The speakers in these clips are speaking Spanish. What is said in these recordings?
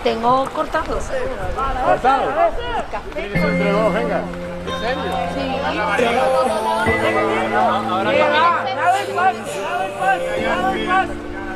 Tengo cortado. ¿Cortado? Café. Entre vos, venga. ¿En serio? Sí. Ahora Nada en paz, nada en paz, nada en paz.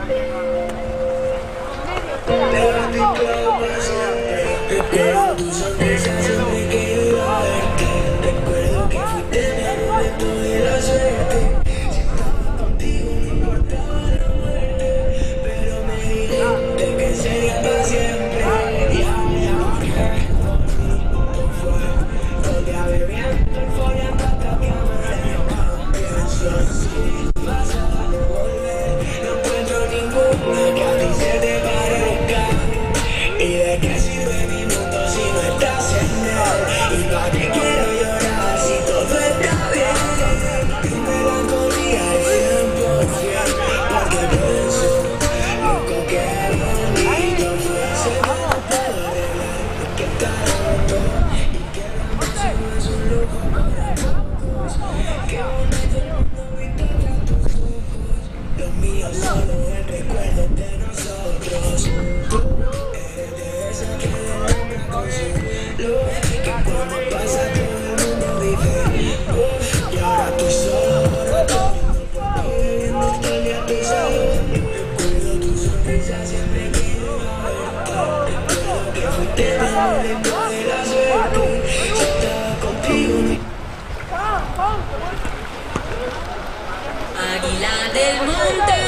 Recuerdo tu sonrisa siempre que yo iba a verte. Recuerdo que fuiste mi amuleto de la suerte. Si estaba contigo no importaba la muerte, pero me dijiste que sería para siempre. Y ahora que tú fue, donde a bebiendo y follando hasta que amanezca. Pienso si vas a volver, no encuentro ninguna que a ti se te parezca. ¿Y de qué sirve mi mundo si no estás en él? ¿Y pa' qué quiero llorar si todo está bien? Mi melancolía es 100%, porque pienso loco que bonito fuese todo arreglar, que está roto y que la emoción es un lujo para pocos. Qué bonito el mundo visto tras tus ojos, los míos solo el recuerdo de nosotros. Que cuando pasa todo el mundo dice y ahora estoy solo, corriendo por ti, bebiendo todo el día tu sabor. Recuerdo tu sonrisa siempre que yo iba a verte. Recuerdo que fuiste mi amuleto de la suerte. Si estaba contigo Águila del monte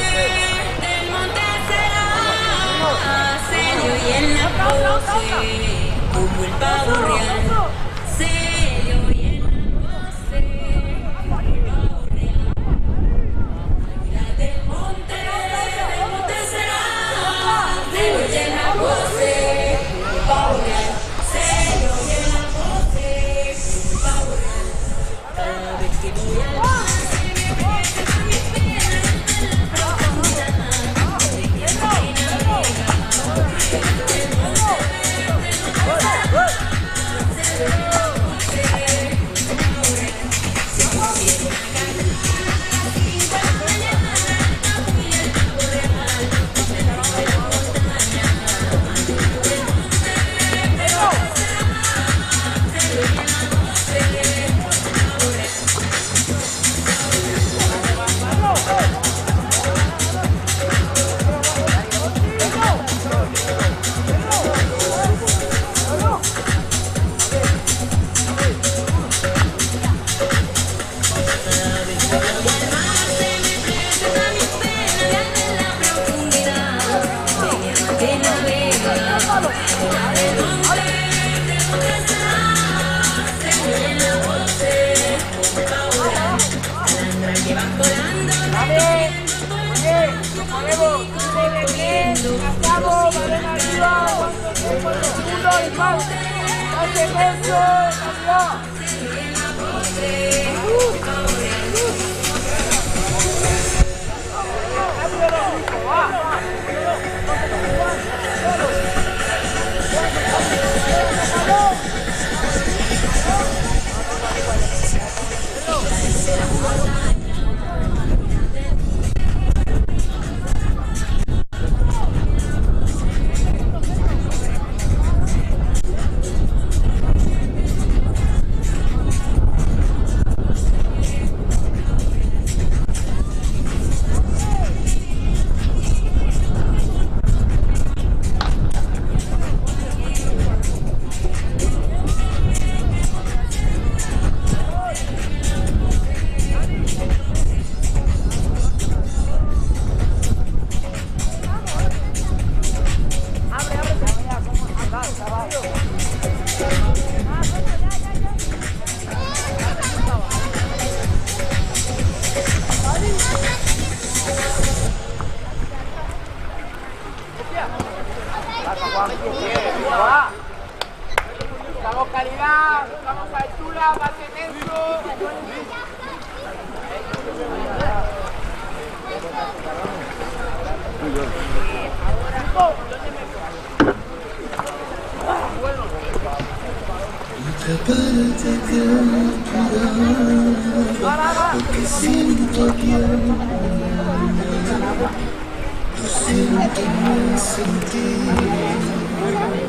será serio y en la pose como el pavo real, serio y en la pose como el pavo real. Águila del monte será serio y en la pose como el pavo real, serio y en la pose como el pavo real. Cada vez que voy al mar se me pegan mis penas en la profundidad, de quien navega. Buscamos calidad, buscamos altura, base denso. Prepárate que porque siento que lo siento más sin ti.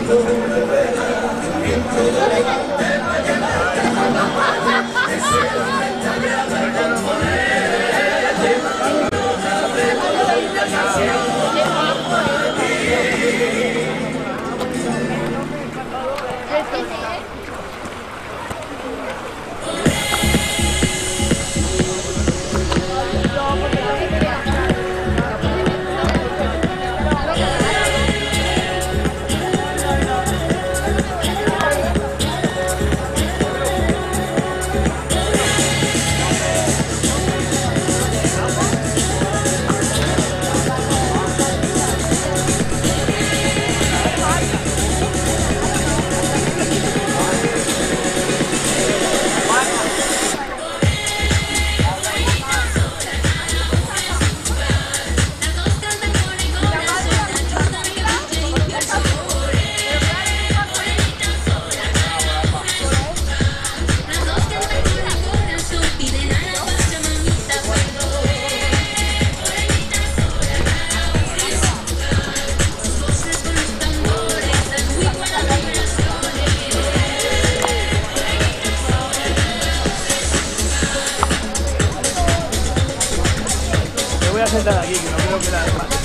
Voy a sentar aquí, que no creo que la demás.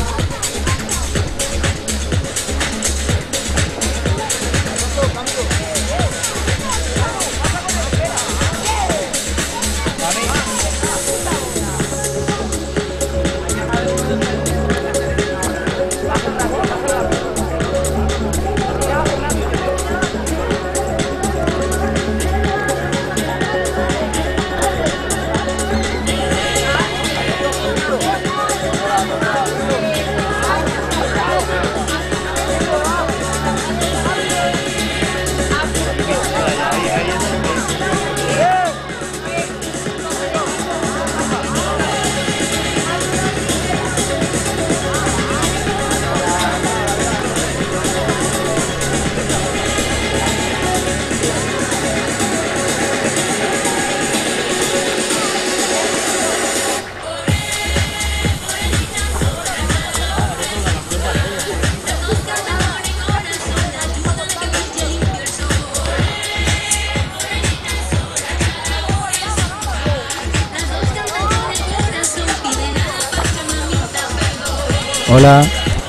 Hola.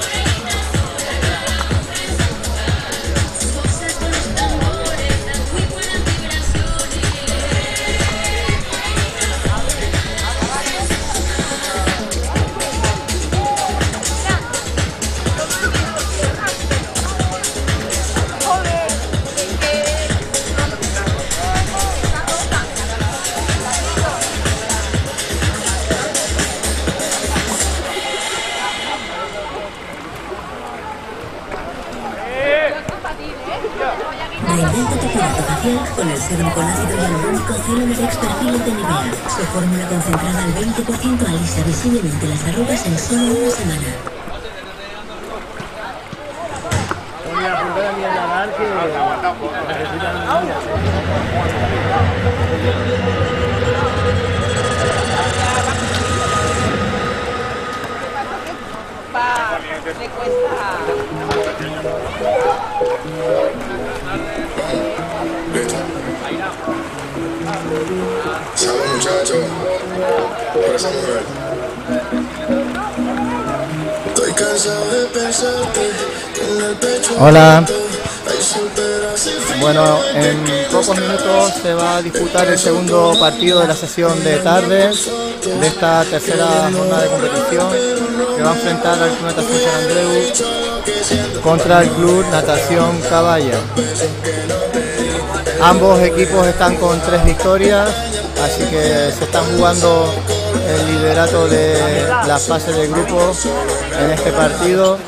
Reinventa tu cuidado facial con el serum con ácido hialurónico Célulix Perfil de Nivea. Su fórmula concentrada al 20% alisa visiblemente las arrugas en solo una semana. Voy a apuntar a mi nadar que necesitan niñas. Le cuesta. Salud, muchachos. Por esa mujer. Estoy cansado de pensarte en el pecho. Hola. Bueno, en pocos minutos se va a disputar el segundo partido de la sesión de tarde de esta tercera jornada de competición, que va a enfrentar al Club Natación San Andreu contra el Club Natación Caballa. Ambos equipos están con 3 victorias, así que se están jugando el liderato de la fase de grupo en este partido.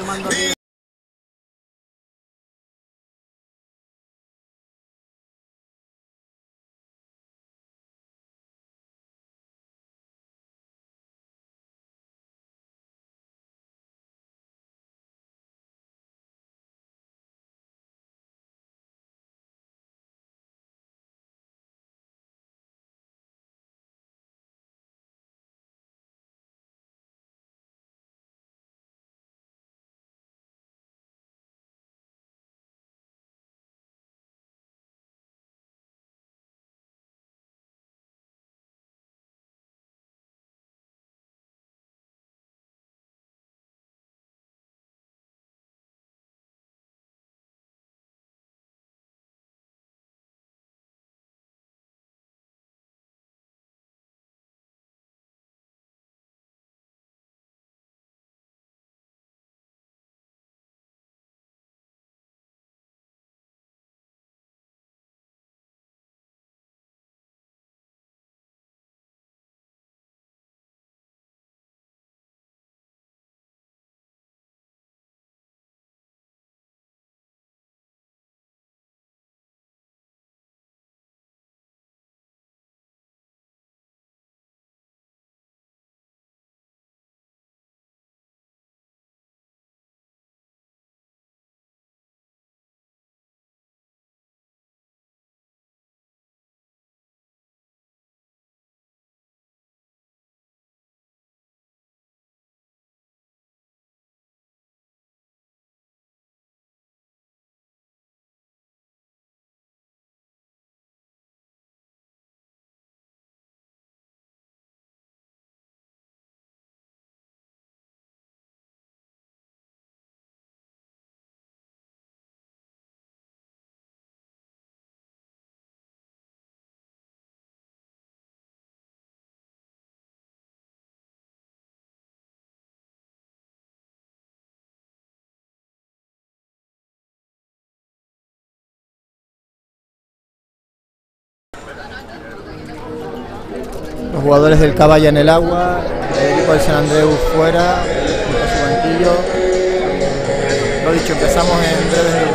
Los jugadores del Caballa en el agua, el equipo del San Andreu fuera, junto a su banquillo. Lo dicho, empezamos en breve.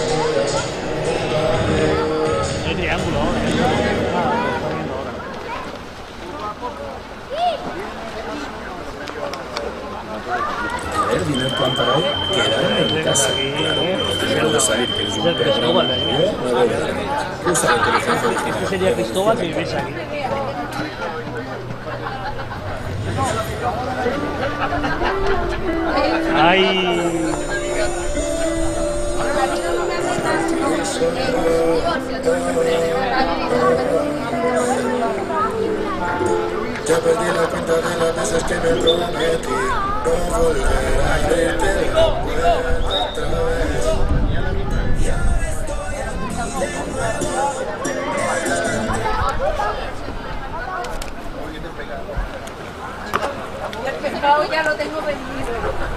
El triángulo. A ver, dime el plan para hoy. Quedar en casa. Claro, no puedo salir, que eres un perro. No voy a dormir. Usa la inteligencia original. Sería Cristóbal si viviese aquí. Ay. Ya perdí la cuenta de las veces que me prometí no volver a verte la puerta otra vez. Y ahora estoy El pescado ya lo tengo vendido.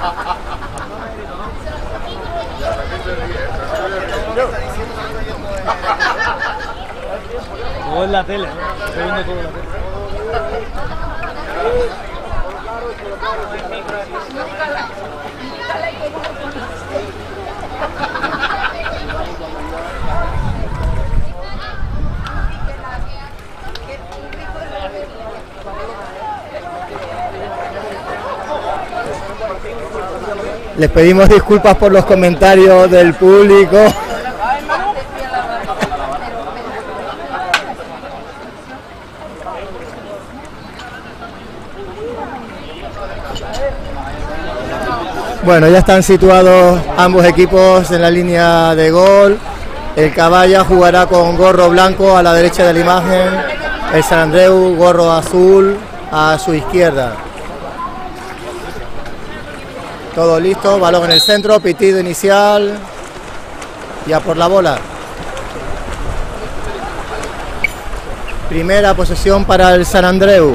Todo en la tele, ¿no? Estoy viendo todo en la tele. Les pedimos disculpas por los comentarios del público. Bueno, ya están situados ambos equipos en la línea de gol. El Caballa jugará con gorro blanco a la derecha de la imagen. El San Andreu gorro azul a su izquierda. Todo listo, balón en el centro, pitido inicial. Ya por la bola. Primera posesión para el San Andreu.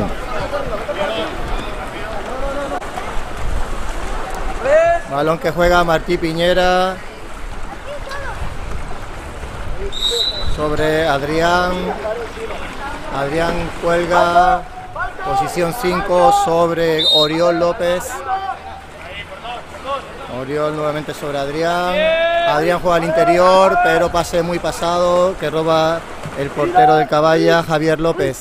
Balón que juega Martí Piñera sobre Adrián. Adrián cuelga, posición 5 sobre Oriol López. Oriol nuevamente sobre Adrián. Adrián juega al interior, pero pase muy pasado que roba el portero del Caballa, Javier López.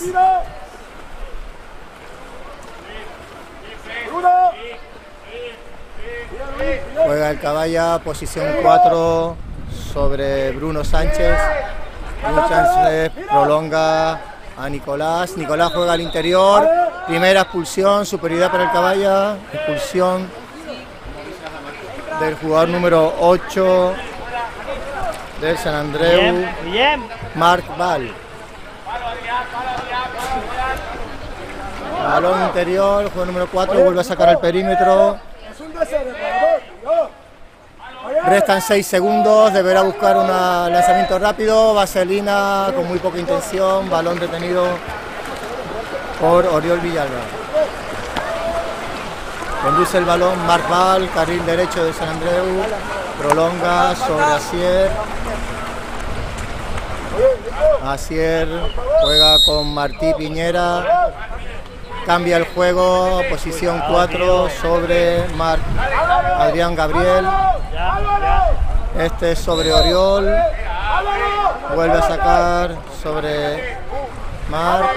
Juega el Caballa, posición 4 sobre Bruno Sánchez. Bruno Sánchez prolonga a Nicolás. Nicolás juega al interior. Primera expulsión, superioridad para el Caballa. Expulsión del jugador número 8 del San Andreu, Marc Val. Balón interior, jugador número 4, vuelve a sacar al perímetro. Restan 6 segundos, deberá buscar un lanzamiento rápido. Vaselina con muy poca intención, balón detenido por Oriol Villalba. Conduce el balón Marc Val, carril derecho de San Andreu, prolonga sobre Asier. Asier juega con Martí Piñera, cambia el juego, posición 4 sobre Adrián Gabriel. Este es sobre Oriol, vuelve a sacar sobre Marc.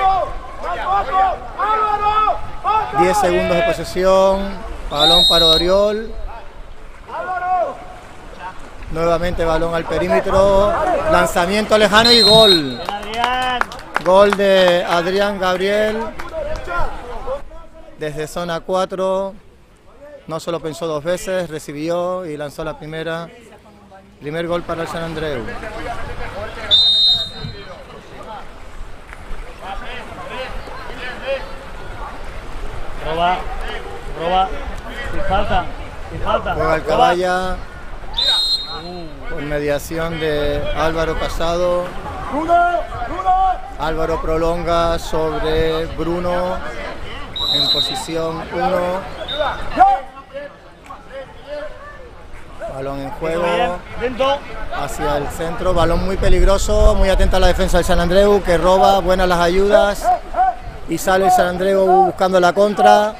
10 segundos de posesión, balón para Oriol. Nuevamente balón al perímetro, lanzamiento lejano y gol. Gol de Adrián Gabriel desde zona 4. No solo pensó 2 veces, recibió y lanzó la primera. Primer gol para el San Andreu. Roba, sin falta. Juega el Caballa por mediación de Álvaro Casado. Álvaro prolonga sobre Bruno en posición 1. Balón en juego hacia el centro, balón muy peligroso, muy atenta a la defensa del San Andreu que roba, buenas las ayudas. y sale el San Andreu buscando la contra.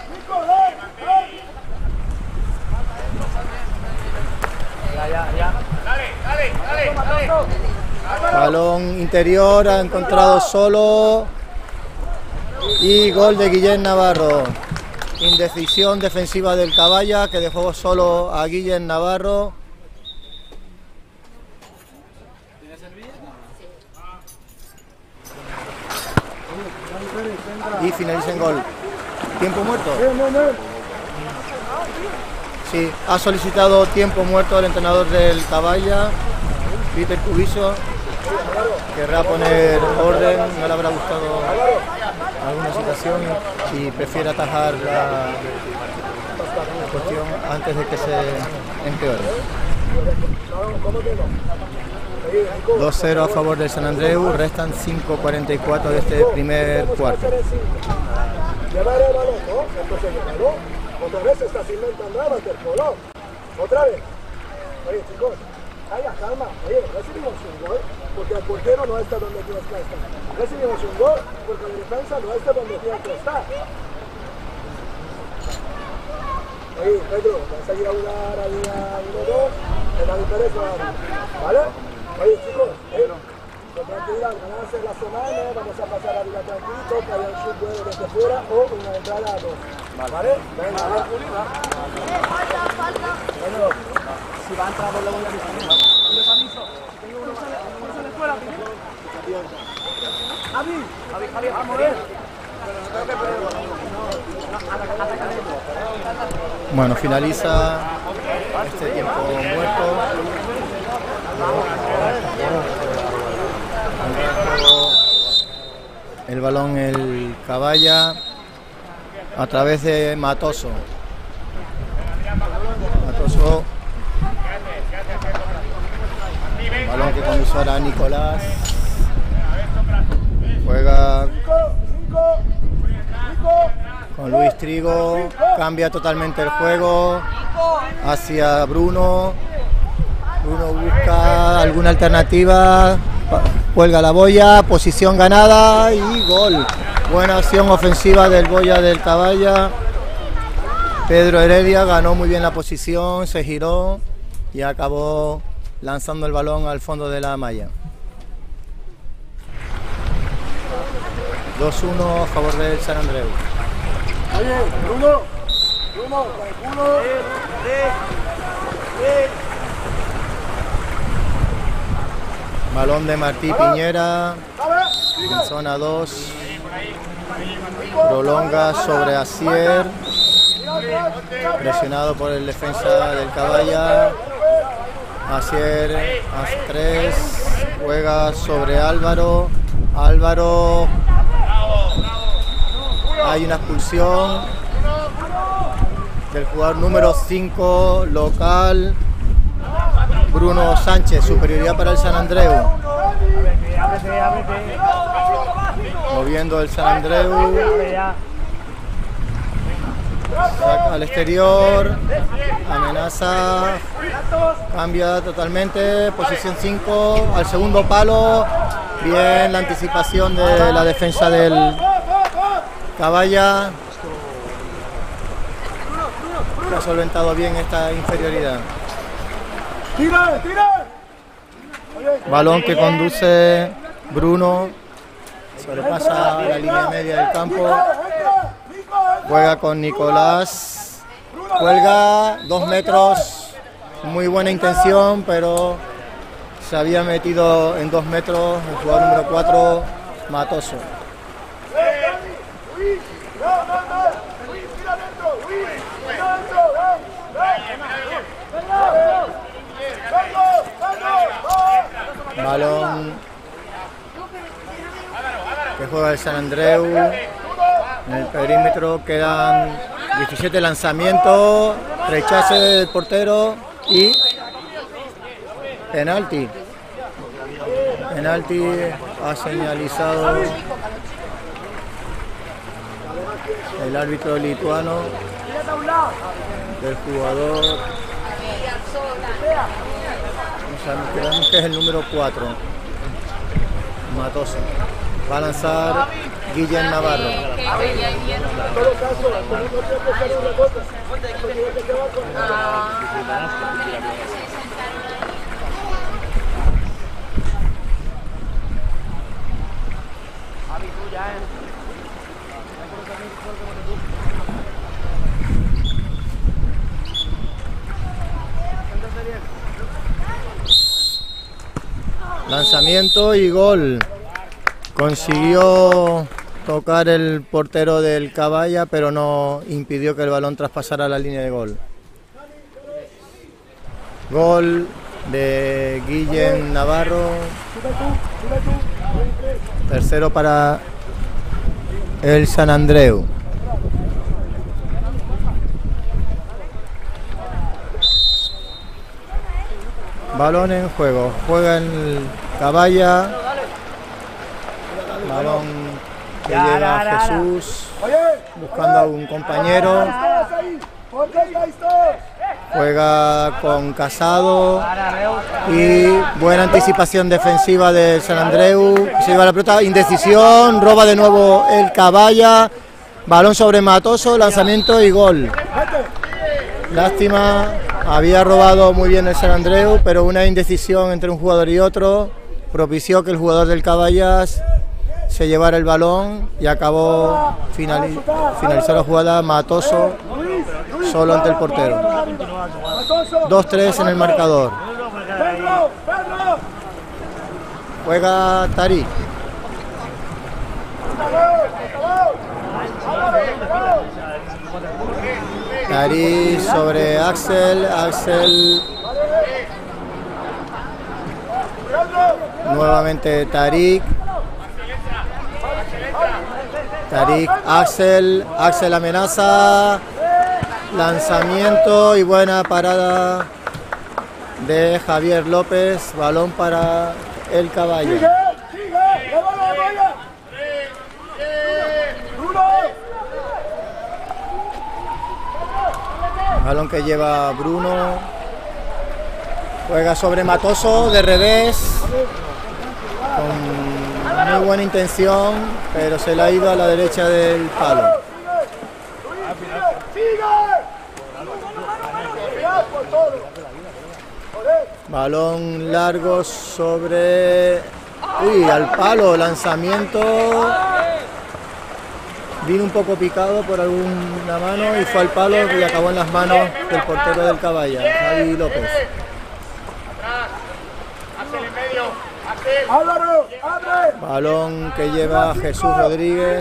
Balón interior, ha encontrado solo y gol de Guillén Navarro. Indecisión defensiva del Caballa, que dejó solo a Guillén Navarro. Y finaliza en gol. ¿Tiempo muerto? Sí, ha solicitado tiempo muerto el entrenador del Caballa, Peter Cubiso. Querrá poner orden, no le habrá gustado alguna situación y prefiere atajar la cuestión antes de que se empeore. 2-0 a favor del San Andreu, restan 5:44 de este primer cuarto. Llevar el balón, ¿no? Entonces llévalo. Otra vez estás inventando a waterpolo. Otra vez. Oye, chicos, calla, calma. Oye, recibimos un gol porque el portero no está donde tienes que estar. Recibimos un gol porque la defensa no está donde tiene que estar. Oye, Pedro, vas a ir a jugar ahí a 1-2 en la diferencia, ¿vale? Oye, chicos, con tranquilidad, van a hacer la semana, vamos a pasar a vida tranquilito, que haya un shoot desde fuera o una entrada a 2. ¿Vale? Venga, bueno, si va a entrar, pues le voy a avisar. Yo te aviso. Tengo uno sale fuera. Javi, vamos a ver. Bueno, finaliza este tiempo muerto. El balón el Caballa a través de Matoso. Matoso. Balón que conduce ahora a Nicolás. Juega con Luis Trigo. Cambia totalmente el juego hacia Bruno. Bruno busca alguna alternativa. Cuelga la boya, posición ganada y gol. Buena acción ofensiva del boya del Caballa. Pedro Heredia ganó muy bien la posición, se giró y acabó lanzando el balón al fondo de la malla. 2-1 a favor del San Andreu. Oye, Bruno, tranquilo. Balón de Martí Piñera en zona 2. Prolonga sobre Asier. Presionado por el defensa del Caballa. Asier a 3. Juega sobre Álvaro. Álvaro. Hay una expulsión del jugador número 5 local. Bruno Sánchez, superioridad para el San Andreu. Moviendo el San Andreu. Saca al exterior. Amenaza. Cambia totalmente. Posición 5 al segundo palo. Bien la anticipación de la defensa del Caballa. Que ha solventado bien esta inferioridad. ¡Tira! Balón que conduce Bruno, sobrepasa la línea media del campo, juega con Nicolás, cuelga 2 metros, muy buena intención, pero se había metido en 2 metros el jugador número 4, Matoso. Balón que juega el San Andreu. En el perímetro quedan 17 lanzamientos, rechace del portero y penalti. Penalti ha señalizado el árbitro lituano del jugador. Creemos que es el número 4, Matoso. Va a lanzar Guillén Navarro. En todo caso, como no tiene que ser una cosa, esto tiene que quedar con Lanzamiento y gol. Consiguió tocar el portero del Caballa, pero no impidió que el balón traspasara la línea de gol. Gol de Guillén Navarro. Tercero para el San Andreu. Balón en juego. Juega el Caballa. Balón que llega Jesús buscando a un compañero. Juega con Casado y buena anticipación defensiva del San Andreu. Se lleva la pelota, indecisión, roba de nuevo el Caballa. Balón sobre Matoso, lanzamiento y gol. Lástima, había robado muy bien el San Andreu, pero una indecisión entre un jugador y otro propició que el jugador del Caballas se llevara el balón y acabó finalizó la jugada Matoso solo ante el portero. 2-3 en el marcador. Juega Tarik. Tarik sobre Axel. Axel. Nuevamente Tarik. Tarik, Axel. Axel amenaza. Lanzamiento y buena parada de Javier López. Balón para el Caballo. Balón que lleva Bruno. Juega sobre Matoso de revés. Con muy buena intención, pero se le ha ido a la derecha del palo. Balón largo sobre... Uy, al palo, lanzamiento. Vino un poco picado por alguna mano y fue al palo y acabó en las manos del portero del Caballa, Javi López. Balón que lleva Jesús Rodríguez.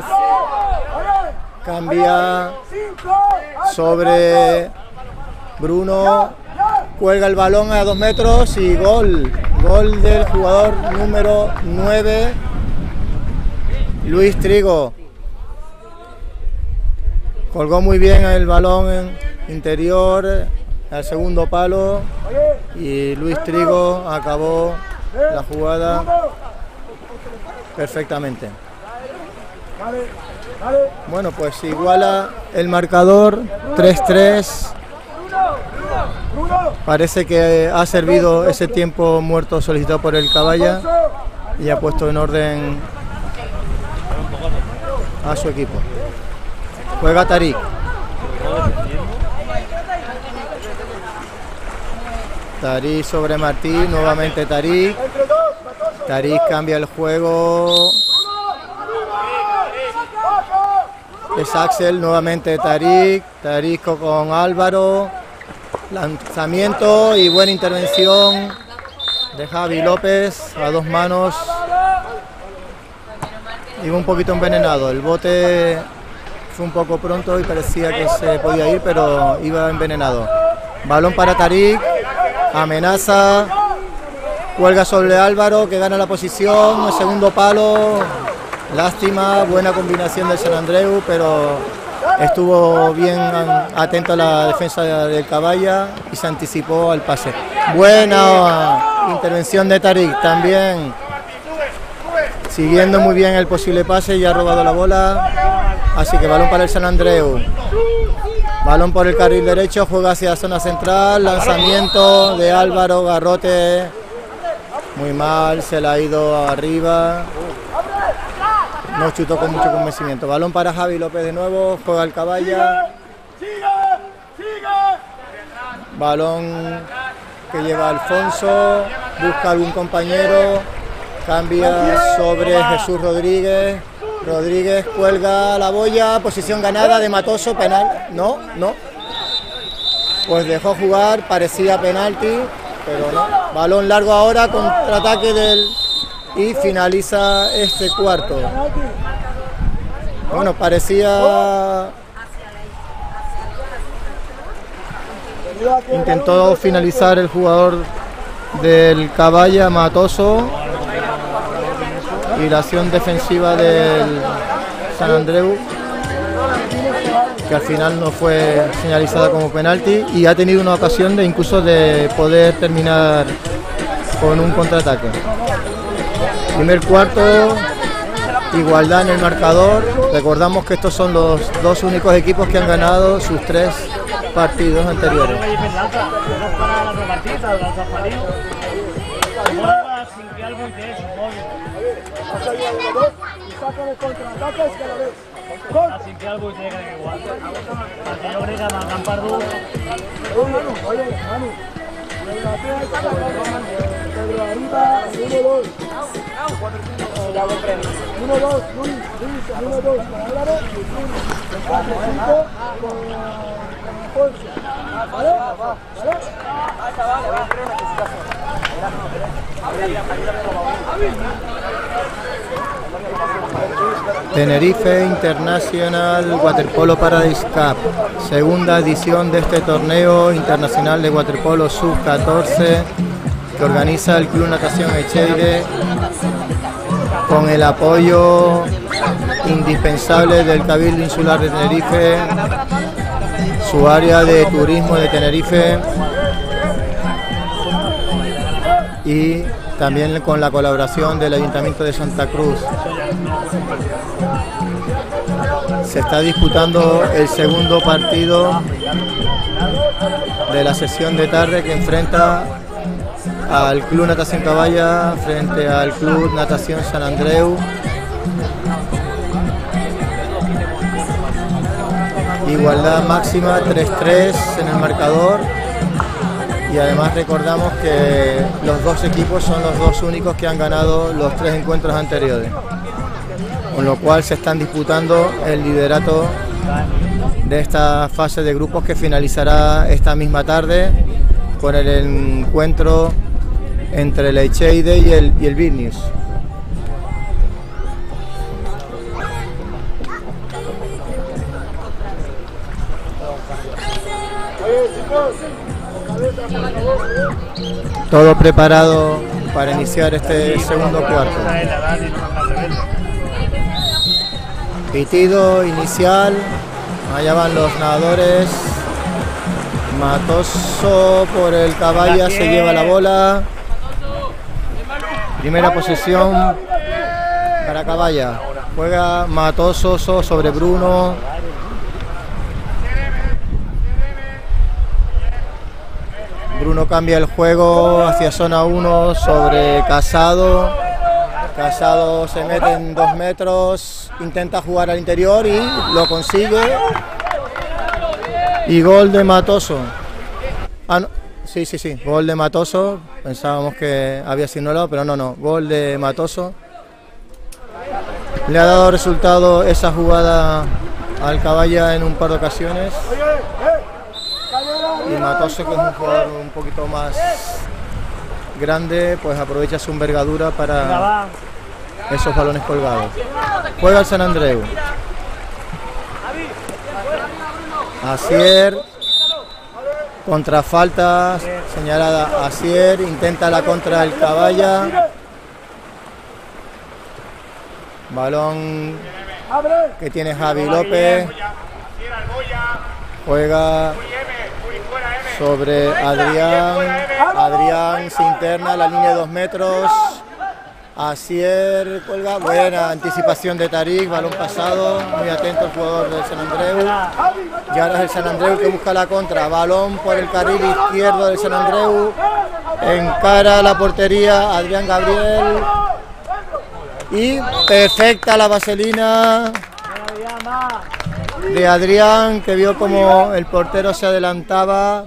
Cambia sobre Bruno. Cuelga el balón a 2 metros y gol. Gol del jugador número 9, Luis Trigo. Colgó muy bien el balón en interior al segundo palo y Luis Trigo acabó la jugada perfectamente. Bueno, pues iguala el marcador 3-3. Parece que ha servido ese tiempo muerto solicitado por el Caballa y ha puesto en orden a su equipo. Juega Tarik. Tarik sobre Martín, nuevamente Tarik. Tarik cambia el juego. Es Axel, nuevamente Tarik. Tarik con Álvaro. Lanzamiento y buena intervención de Javi López a 2 manos. Iba un poquito envenenado. El bote fue un poco pronto y parecía que se podía ir, pero iba envenenado. Balón para Tarik. Amenaza. Cuelga sobre Álvaro, que gana la posición. El segundo palo. Lástima. Buena combinación del San Andreu, pero estuvo bien atento a la defensa del Caballa y se anticipó al pase. Buena intervención de Tarik también. Siguiendo muy bien el posible pase y ha robado la bola. Así que balón para el San Andreu. Balón por el carril derecho, juega hacia la zona central. Lanzamiento de Álvaro, garrote. Muy mal, se la ha ido arriba. no chutó con mucho convencimiento. Balón para Javi López de nuevo, juega el Caballa. Balón que lleva Alfonso, busca algún compañero, cambia sobre Jesús Rodríguez. Rodríguez cuelga la boya, posición ganada de Matoso, penal. No. Pues dejó jugar, parecía penalti, pero no. Balón largo ahora, contraataque y finaliza este cuarto. Bueno, parecía... Intentó finalizar el jugador del Caballa, Matoso, y la acción defensiva del Sant Andreu, que al final no fue señalizada como penalti, y ha tenido una ocasión de incluso de poder terminar con un contraataque. Primer cuarto, igualdad en el marcador. Recordamos que estos son los dos únicos equipos que han ganado sus 3 partidos anteriores. Así que algo tiene que ver igual. Porque yo creo que a Campardo... Tenerife International Waterpolo Paradise Cup, segunda edición de este torneo internacional de waterpolo sub-14 que organiza el Club Natación Echeire, con el apoyo indispensable del Cabildo Insular de Tenerife, su área de turismo de Tenerife, y también con la colaboración del Ayuntamiento de Santa Cruz. Se está disputando el segundo partido de la sesión de tarde, que enfrenta al Club Natación Caballa frente al Club Natación Sant Andreu. Igualdad máxima, 3-3 en el marcador, y además recordamos que los dos equipos son los dos únicos que han ganado los 3 encuentros anteriores, con lo cual se están disputando el liderato de esta fase de grupos, que finalizará esta misma tarde con el encuentro entre el Echeide y el Vilnius. Todo preparado para iniciar este segundo cuarto. Pitido inicial, allá van los nadadores. Matoso por el Caballa se lleva la bola. Primera posesión para Caballa. Juega Matoso sobre Bruno. Bruno cambia el juego hacia zona 1 sobre Casado. Casado se mete en 2 metros, intenta jugar al interior y lo consigue. Y gol de Matoso. Ah, no. Sí, gol de Matoso. Pensábamos que había sido anulado, pero no, gol de Matoso. Le ha dado resultado esa jugada al Caballa en un par de ocasiones. Y Matoso, que es un jugador un poquito más grande, pues aprovecha su envergadura para esos balones colgados. Juega el Sant Andreu. Asier, contrafalta señalada. Asier intenta la contra del Caballa. Balón que tiene Javi López. Juega sobre Adrián. Adrián se interna a la línea de 2 metros. Asier cuelga. Buena anticipación de Tarik. Balón pasado. Muy atento el jugador del Sant Andreu. Y ahora es el Sant Andreu que busca la contra. Balón por el carril izquierdo del Sant Andreu. Encara la portería Adrián Gabriel. Y perfecta la vaselina de Adrián, que vio como el portero se adelantaba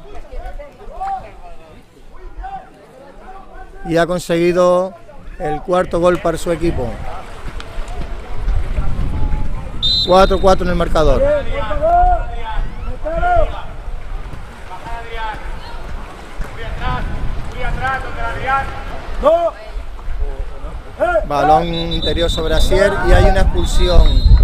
y ha conseguido el cuarto gol para su equipo. 4-4 en el marcador. Balón interior sobre Asier y hay una expulsión.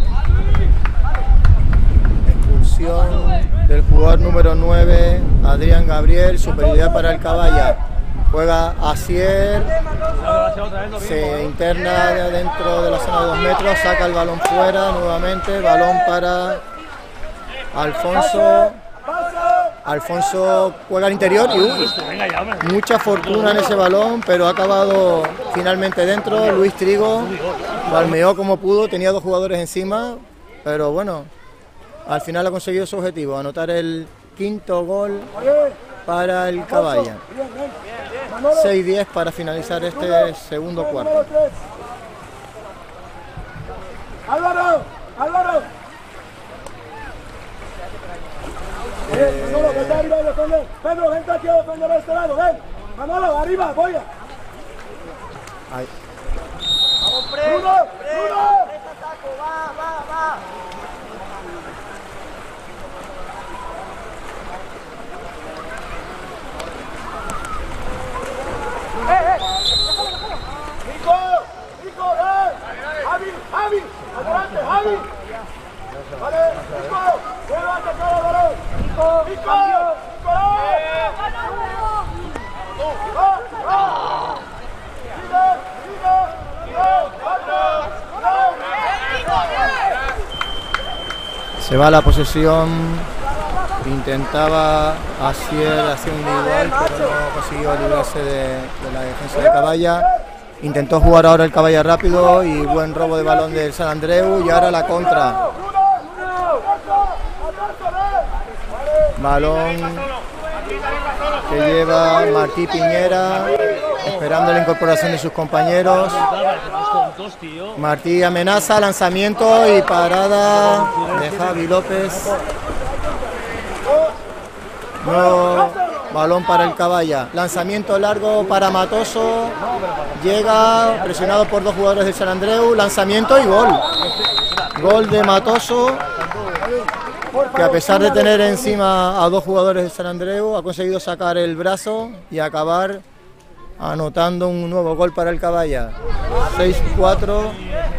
Expulsión del jugador número 9, Adrián Gabriel, superioridad para el Caballa. Juega Asier, se interna dentro de la zona de 2 metros, saca el balón fuera nuevamente, balón para Alfonso. Alfonso juega al interior y mucha fortuna en ese balón, pero ha acabado finalmente dentro. Luis Trigo palmeó como pudo, tenía 2 jugadores encima, pero bueno, al final ha conseguido su objetivo, anotar el 5º gol para el Caballa. 6-10 para finalizar este segundo cuarto. Álvaro. Manolo, vete arriba y defiende. Pedro, vente aquí a defender a este lado, ven. Manolo, arriba, voy. Ahí. Bruno. Va. Nico, Javi, adelante, Javi. Vale, Nico, vuelve a tocar el balón. Nico. Se va la posesión, intentaba Asier hacer un individual, pero no consiguió librarse de la defensa de Caballa. Intentó jugar ahora el Caballa rápido y buen robo de balón del Sant Andreu y ahora la contra. Balón que lleva Martí Piñera, esperando la incorporación de sus compañeros. Martí amenaza, lanzamiento y parada de Javi López. Nuevo balón para el Caballa. Lanzamiento largo para Matoso. Llega presionado por 2 jugadores del Sant Andreu. Lanzamiento y gol. Gol de Matoso, que a pesar de tener encima a 2 jugadores del Sant Andreu, ha conseguido sacar el brazo y acabar anotando un nuevo gol para el Caballa. 6-4.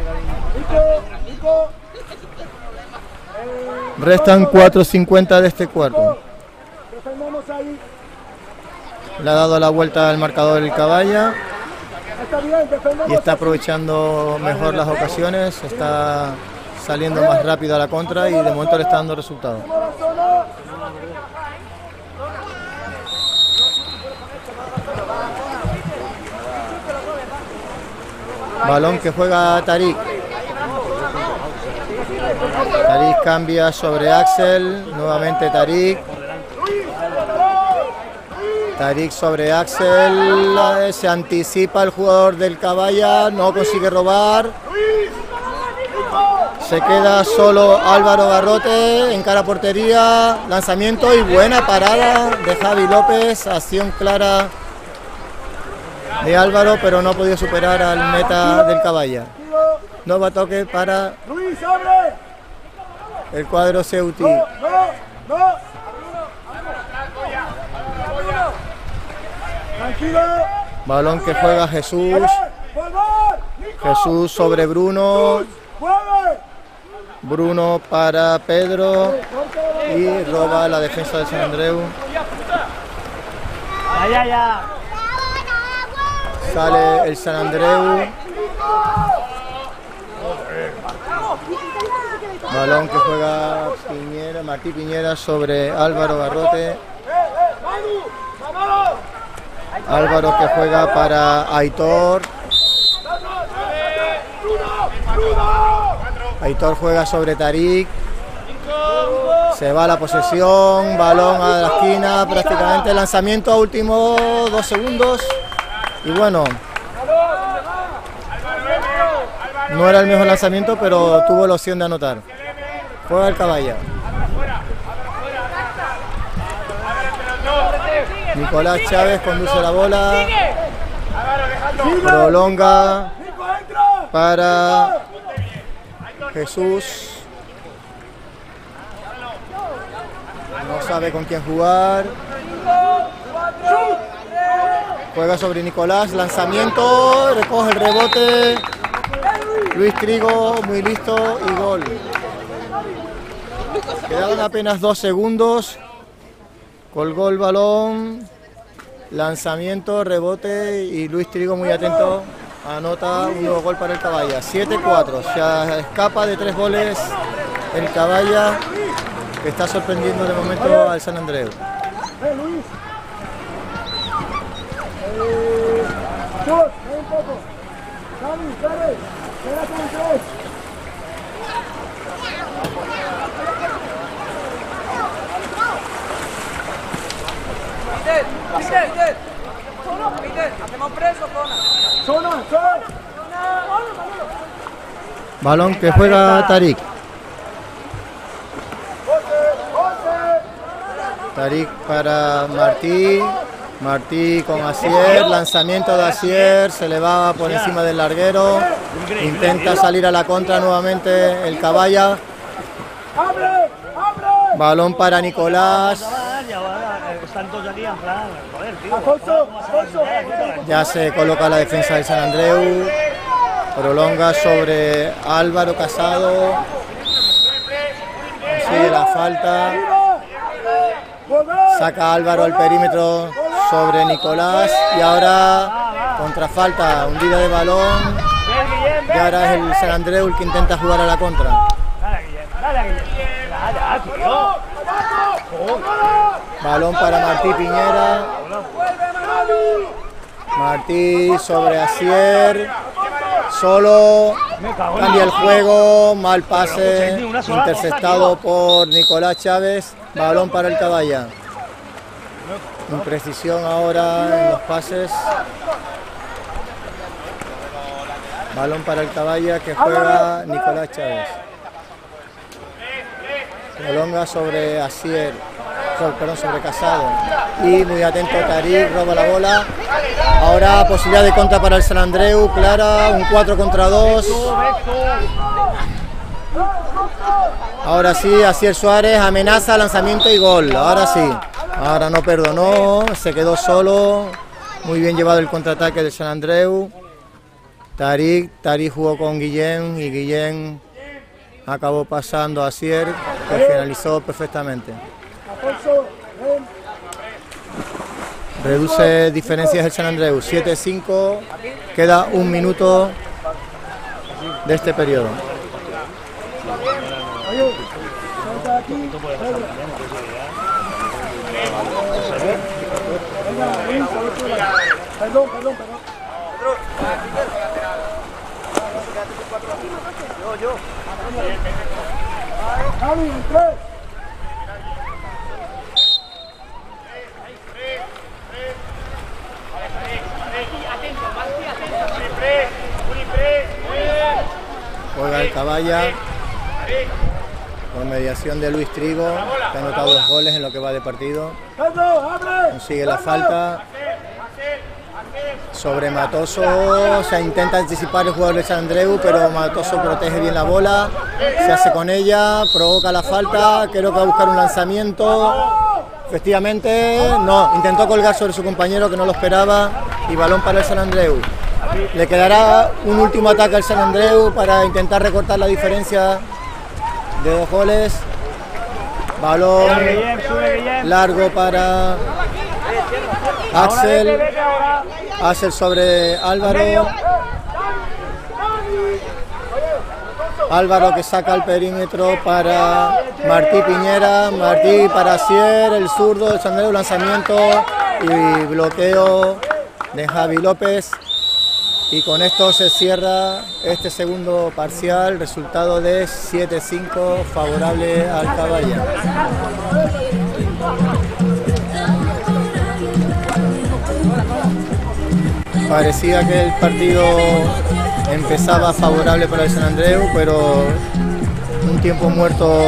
Restan 4:50 de este cuarto. Le ha dado la vuelta al marcador el Caballa y está aprovechando mejor las ocasiones, está saliendo más rápido a la contra y de momento le está dando resultado. Balón que juega Tarik. Tarik cambia sobre Axel, nuevamente Tarik. Tarik sobre Axel, se anticipa el jugador del Caballa, no consigue robar. Se queda solo Álvaro Garrote, encara portería, lanzamiento y buena parada de Javi López, acción clara de Álvaro, pero no ha podido superar al meta del Caballa. Nuevo toque para el cuadro ceutí. Balón que juega Jesús. Jesús sobre Bruno. Bruno para Pedro y roba la defensa de Sant Andreu. Sale el Sant Andreu. Balón que juega Piñera, Martí Piñera sobre Álvaro Garrote. Álvaro que juega para Aitor. Aitor juega sobre Tarik. Se va la posesión, balón a la esquina, prácticamente lanzamiento a último 2 segundos. Y bueno, No era el mejor lanzamiento, pero tuvo la opción de anotar. Juega el Caballa. Nicolás Chávez conduce la bola. Prolonga para Jesús. No sabe con quién jugar. Juega sobre Nicolás. Lanzamiento. Recoge el rebote. Luis Trigo, muy listo y gol. Quedaban apenas 2 segundos. Colgó el balón. Lanzamiento, rebote y Luis Trigo muy atento. Anota un nuevo gol para el Caballa. 7-4. Se escapa de 3 goles el Caballa, que está sorprendiendo de momento al San Andreu. Luis. Chus, ven un poco. Dani, dale. Queda con 3. Hacemos preso, Zona. Balón que juega Tarik. Tarik para Martí. Martí con Asier. Lanzamiento de Asier. Se le va por encima del larguero. Intenta salir a la contra nuevamente el Caballa. Balón para Nicolás. Están todos aquí en plan, joder, tío. Ya se coloca la defensa del San Andreu. Prolonga sobre Álvaro Casado. Consigue la falta. Saca Álvaro al perímetro sobre Nicolás. Y ahora contrafalta, hundida de balón. Y ahora es el San Andreu el que intenta jugar a la contra. Balón para Martí Piñera. Martí sobre Asier. Solo. Cambia el juego. Mal pase. Interceptado por Nicolás Chávez. Balón para el Caballa. Imprecisión ahora en los pases. Balón para el Caballa que juega Nicolás Chávez. Prolonga sobre Asier. Sobre Casado. Y muy atento Tarik, roba la bola. Ahora posibilidad de contra para el San Andreu, clara, un 4 contra 2. Ahora sí, Asier Suárez, amenaza, lanzamiento y gol. Ahora sí. Ahora no perdonó, se quedó solo. Muy bien llevado el contraataque del San Andreu. Tarik jugó con Guillén y Guillén acabó pasando a Asier, que finalizó perfectamente. Reduce diferencias el San Andreu, 7-5, queda 1 minuto de este periodo. Perdón. Yo. Javi, 3. Juega el Caballa por mediación de Luis Trigo, que ha anotado 2 goles en lo que va de partido. Consigue la falta sobre Matoso. Se intenta anticipar el jugador de San Andreu, pero Matoso protege bien la bola, se hace con ella, provoca la falta. Creo que va a buscar un lanzamiento. Efectivamente, no, intentó colgar sobre su compañero, que no lo esperaba, y balón para el San Andreu. Le quedará un último ataque al San Andreu para intentar recortar la diferencia de 2 goles. Balón largo para Axel. Axel sobre Álvaro. Álvaro que saca el perímetro para Martí Piñera. Martí para Asier, el zurdo del San Andreu, lanzamiento y bloqueo de Javi López. Y con esto se cierra este segundo parcial, resultado de 7-5 favorable al Caballa. Parecía que el partido empezaba favorable para el Sant Andreu, pero un tiempo muerto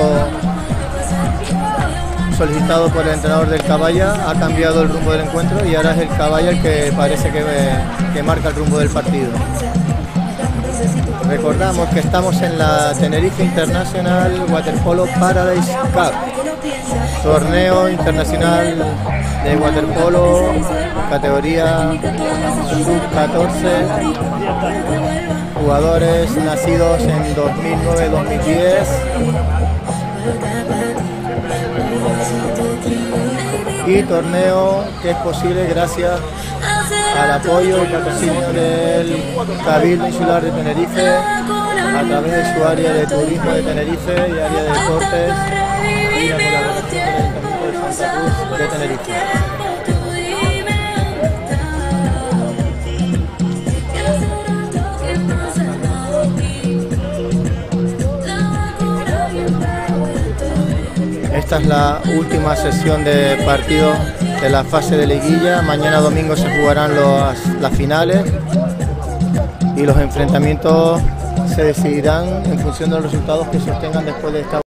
solicitado por el entrenador del Caballa ha cambiado el rumbo del encuentro y ahora es el Caballa el que parece que marca el rumbo del partido. Recordamos que estamos en la Tenerife International Waterpolo Paradise Cup, torneo internacional de waterpolo, categoría sub-14, jugadores nacidos en 2009-2010. Y torneo que es posible gracias al apoyo y patrocinio del Cabildo Insular de Tenerife a través de su área de turismo de Tenerife y área de deportes y la colaboración del Ayuntamiento de Santa Cruz de Tenerife. Esta es la última sesión de partido de la fase de liguilla. Mañana domingo se jugarán las finales y los enfrentamientos se decidirán en función de los resultados que se obtengan después de esta.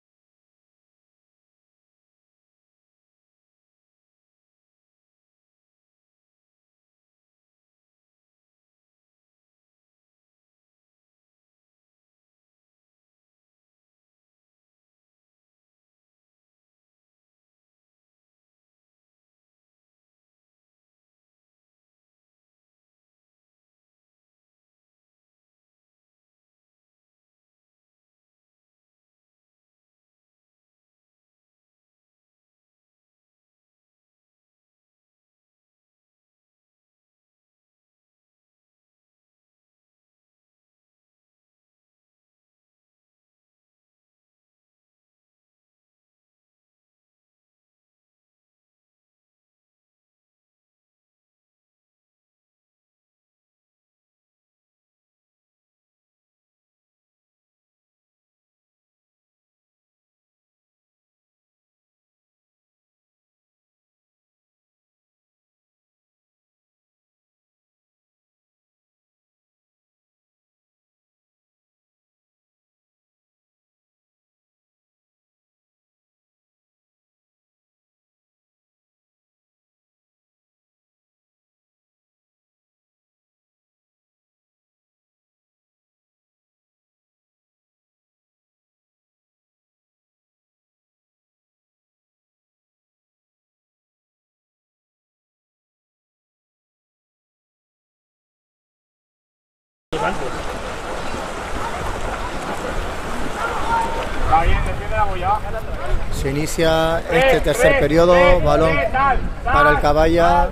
Se inicia este tercer periodo, balón para el Caballa,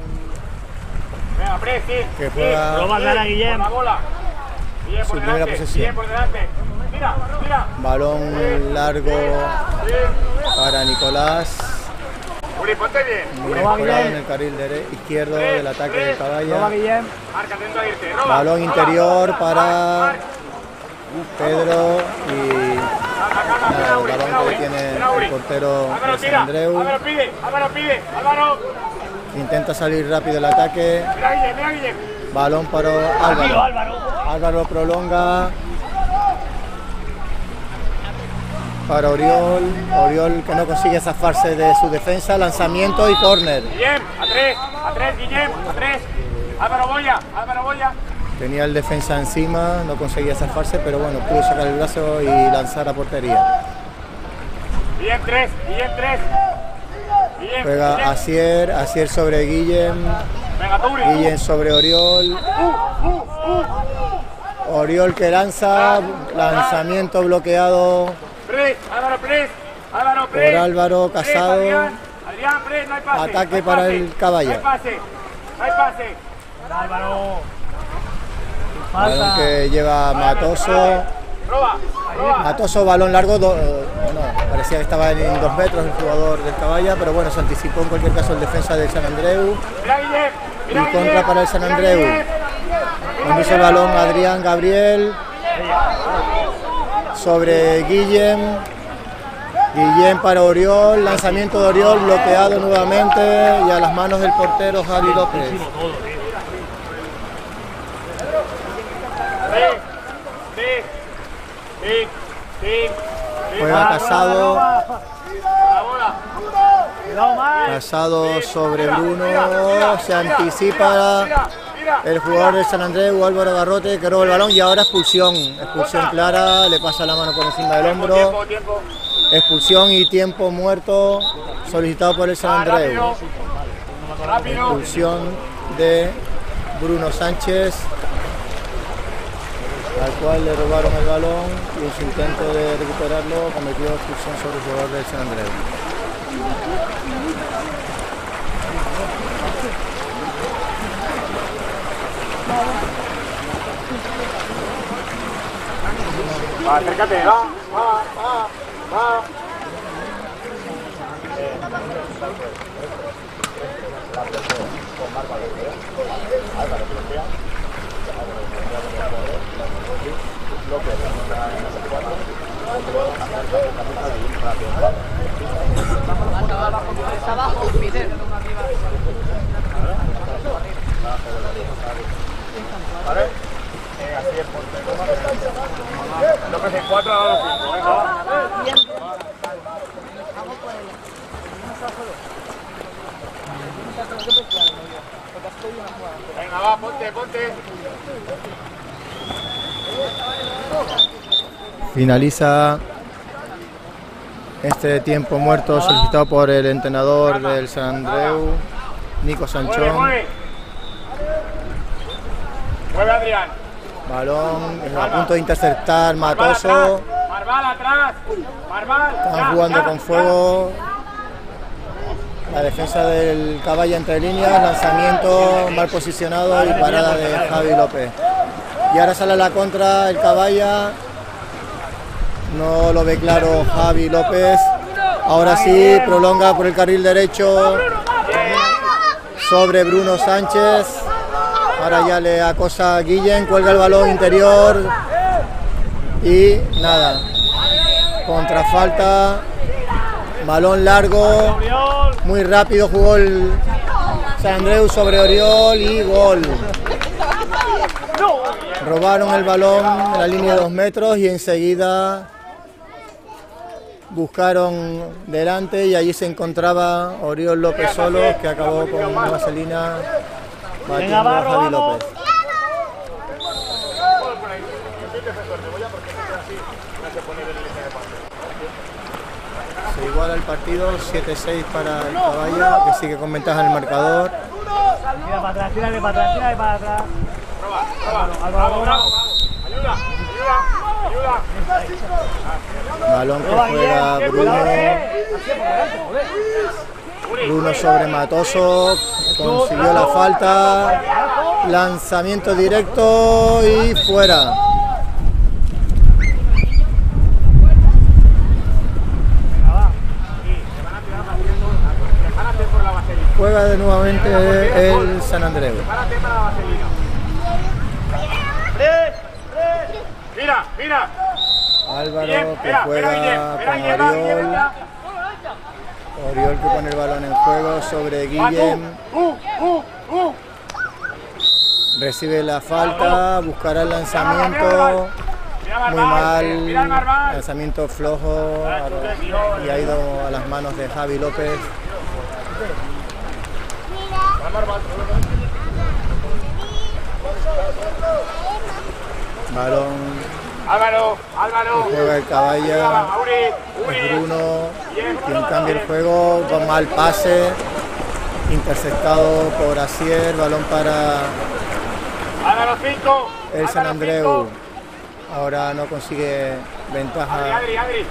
que juega su primera posesión. Balón largo para Nicolás, muy mejorado en el carril izquierdo del ataque del Caballa. Balón interior para Pedro y nada, el balón que tiene el portero de Sant Andreu. Intenta salir rápido el ataque. Balón para Álvaro. Álvaro prolonga para Oriol. Oriol que no consigue zafarse de su defensa. Lanzamiento y córner. Guillem, a tres, Guillem, a tres. Álvaro Boya. Tenía el defensa encima, no conseguía zafarse, pero bueno, pudo sacar el brazo y lanzar a portería. Guillem 3. Juega Asier sobre Guillem. Guillem sobre Oriol. Oriol que lanza, lanzamiento bloqueado por Álvaro Casado. Ataque para el Caballa. No hay pase. Balón que lleva Matoso. Matoso, balón largo. Parecía que estaba en 2 metros el jugador del Caballa, pero bueno, se anticipó en cualquier caso el defensa del Sant Andreu. Y contra para el Sant Andreu. Conduce el balón Adrián Gabriel sobre Guillem. Guillem para Oriol. Lanzamiento de Oriol bloqueado nuevamente y a las manos del portero Javi López. Sí, sí. Juega Casado. La bola. Cuidado más. Casado sobre Bruno. Se anticipa el jugador del San Andreu, Álvaro Garrote, que roba el balón y ahora expulsión. Expulsión clara, le pasa la mano por encima del hombro. Tiempo. Expulsión y tiempo muerto solicitado por el San Andreu. Rápido. Expulsión de Bruno Sánchez, al cual le robaron el balón y en su intento de recuperarlo cometió expulsión sobre el jugador del San Andreu. Va, acércate, va. ¿Vale? Así es, lo que es 4 a 5. Venga, va. Venga, va, ponte. Finaliza este tiempo muerto solicitado por el entrenador del San Andreu, Nico Sanchón. Mueve Adrián. Balón a punto de interceptar Matoso. Marval atrás. Están jugando con fuego. La defensa del Caballa entre líneas, lanzamiento mal posicionado y parada de Javi López. Y ahora sale a la contra el Caballa. No lo ve claro Javi López. Ahora sí, prolonga por el carril derecho sobre Bruno Sánchez. Ahora ya le acosa a Guillén, cuelga el balón interior y nada. Contrafalta, balón largo, muy rápido jugó el San Andreu sobre Oriol y gol. Robaron el balón en la línea de 2 metros y enseguida buscaron delante y allí se encontraba Oriol López Solos, que acabó con una vaselina batiendo a Javi López. Se iguala el partido, 7-6 para el Caballa, que sigue con ventaja en el marcador. Tira para atrás, tírale para atrás, tírale para atrás. Bravo. Ayuda. Balón que juega Bruno. Bruno sobre Matoso, consiguió la falta. Lanzamiento directo y fuera. Juega de nuevamente el San Andreu. Mira. Álvaro que juega con Oriol. Oriol que pone el balón en juego sobre Guillem. Recibe la falta, buscará el lanzamiento. Muy mal, lanzamiento flojo y ha ido a las manos de Javi López. Balón Álvaro. que juega el Caballa, es Bruno, quien cambia el juego, con mal pase, interceptado por Asier, balón para el San Andreu. Ahora no consigue ventaja. Adri.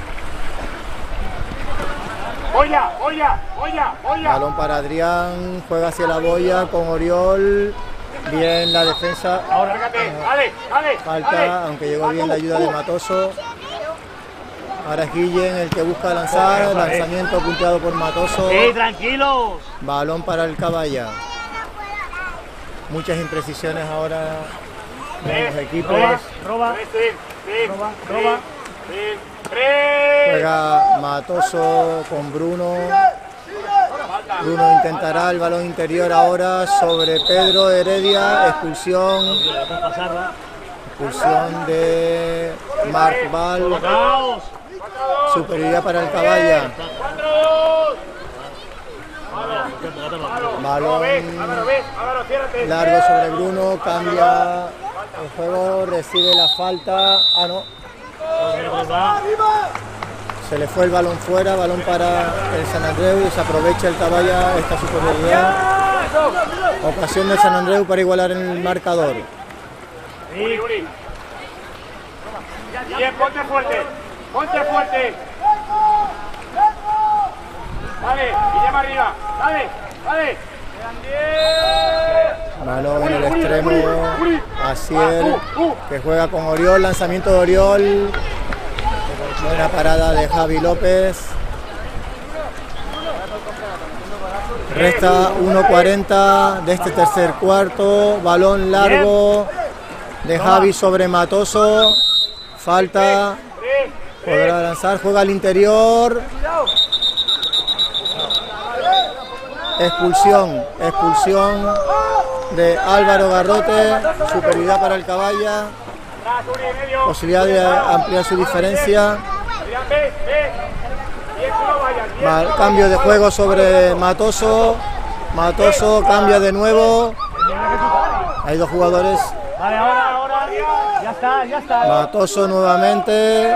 Boya. Balón para Adrián, juega hacia la boya con Oriol. Bien la defensa. Ahora, dale. Falta, aunque llegó bien la ayuda de Matoso. Ahora es Guillén el que busca lanzar. Lanzamiento punteado por Matoso. Tranquilos. Balón para el Caballa. Muchas imprecisiones ahora de los equipos. Roba. Juega Matoso con Bruno. Bruno intentará el balón interior ahora sobre Pedro Heredia. Expulsión de Marc Val. Colocaos. Superioridad para el Caballa. 4-2. Balón Álvaro, ciérrate. largo sobre Bruno. Cambia el juego. Recibe la falta. Ah, no. Se le fue el balón fuera. Balón para el San Andreu. Y se aprovecha el Caballa esta superioridad. Ocasión del San Andreu para igualar en el marcador. Uri. Bien, ponte fuerte. Dale, Guillem arriba. Dale. Balón en el extremo. Asier, que juega con Oriol. Lanzamiento de Oriol. Buena parada de Javi López. Resta 1:40 de este tercer cuarto. Balón largo de Javi sobre Matoso. Falta. Podrá lanzar. Juega al interior. Expulsión de Álvaro Garrote. Superioridad para el Caballa. Posibilidad de ampliar su diferencia. Cambio de juego sobre Matoso. Matoso cambia de nuevo. Hay dos jugadores. Vale, ahora. Ya está. Matoso nuevamente.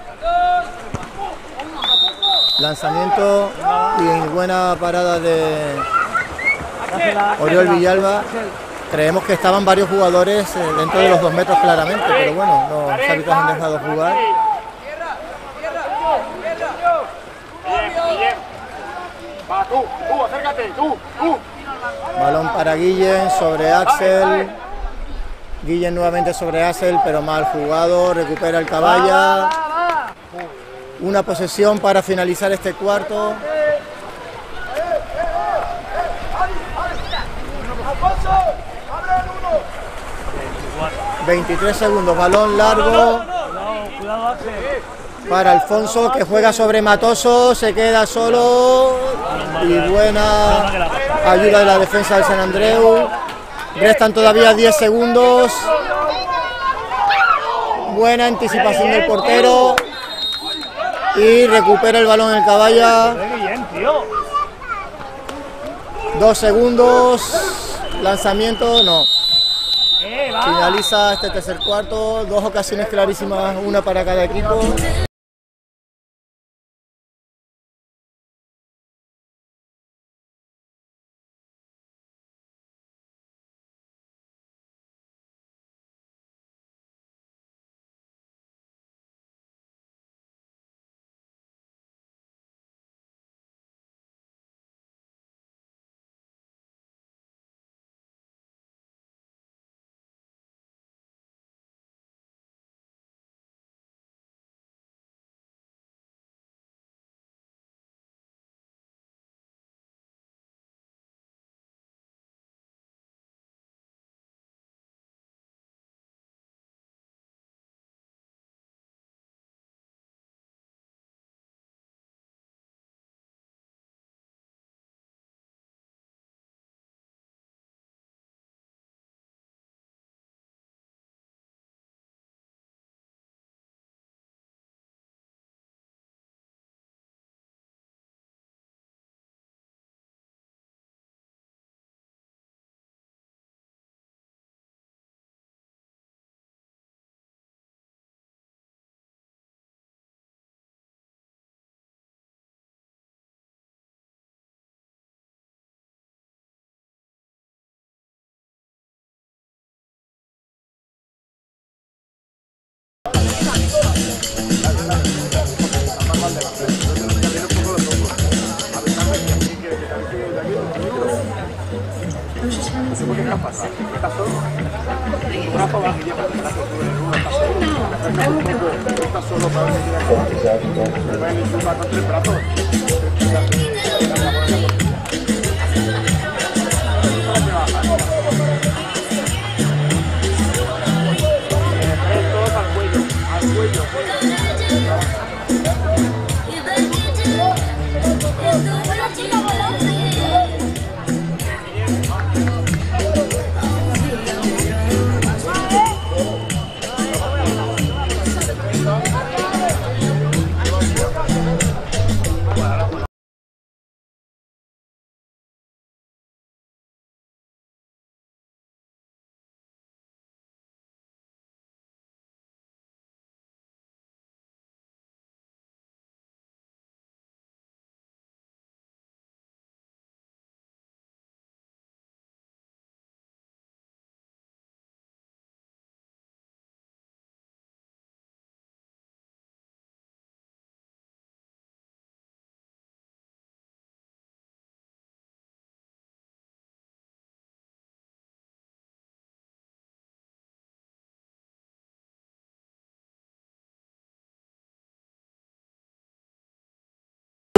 Lanzamiento y buena parada de Oriol Villalba. Creemos que estaban varios jugadores dentro de los 2 metros claramente, pero bueno, los árbitros han dejado jugar. Bien. Va, tú, acércate, tú. Balón para Guillem sobre Axel. Guillem nuevamente sobre Axel, pero mal jugado. Recupera el Caballa. Una posesión para finalizar este cuarto. 23 segundos, balón largo para Alfonso, que juega sobre Matoso, se queda solo y buena ayuda de la defensa del San Andreu. Restan todavía 10 segundos. Buena anticipación del portero y recupera el balón el Caballa. 2 segundos, lanzamiento, no. Finaliza este tercer cuarto, 2 ocasiones clarísimas, una para cada equipo.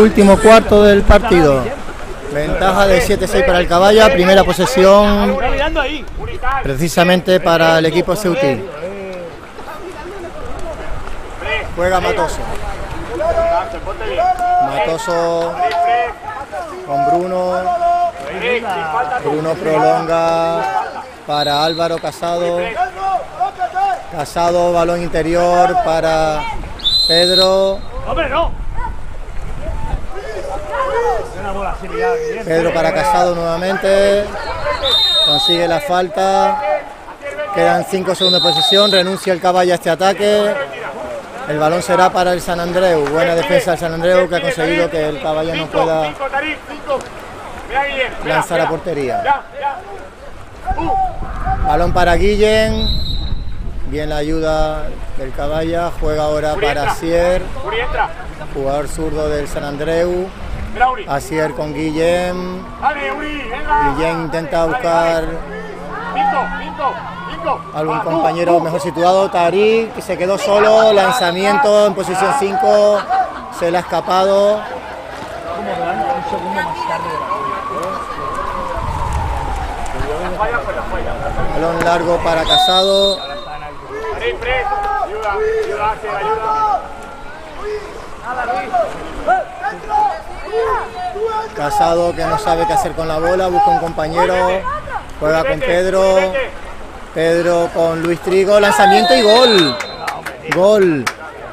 último cuarto del partido. Ventaja de 7-6 para el Caballa, primera posesión precisamente para el equipo ceutí. Juega Matoso. Matoso con Bruno. Bruno prolonga para Álvaro Casado. Casado, balón interior para Pedro. ¡Hombre, no! Pedro para Casado nuevamente. Consigue la falta. Quedan 5 segundos de posesión. Renuncia el Caballa a este ataque. El balón será para el San Andreu. Buena defensa del San Andreu, que ha conseguido que el Caballa no pueda lanzar a portería. Balón para Guillén. Bien la ayuda del Caballa. Juega ahora para Asier, jugador zurdo del San Andreu. Asier con Guillén. Guillén intenta buscar algún compañero mejor situado. Tarik, que se quedó solo. Lanzamiento en posición 5. Se le ha escapado. Balón largo para Casado. Casado, que no sabe qué hacer con la bola, busca un compañero. Juega con Pedro. Pedro con Luis Trigo. Lanzamiento y gol. Gol.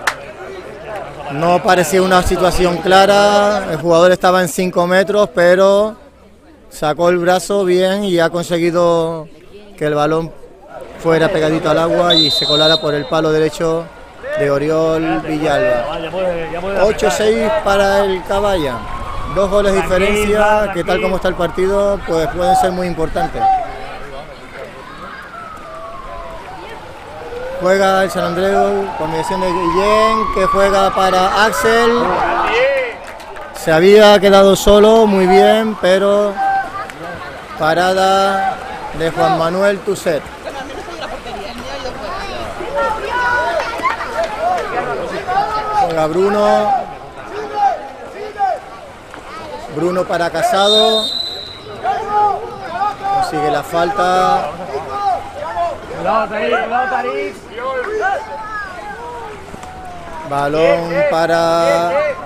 No parecía una situación clara. El jugador estaba en 5 metros, pero sacó el brazo bien y ha conseguido que el balón fuera pegadito al agua y se colara por el palo derecho de Oriol Villalba. 8-6 para el Caballa. 2 goles de diferencia, que tal como está el partido, pues pueden ser muy importantes. Juega el San Andreu con mediación de Guillén, que juega para Axel. Se había quedado solo, muy bien, pero parada de Juan Manuel Tuset. Juega Bruno. Bruno para Casado. Consigue la falta. Balón para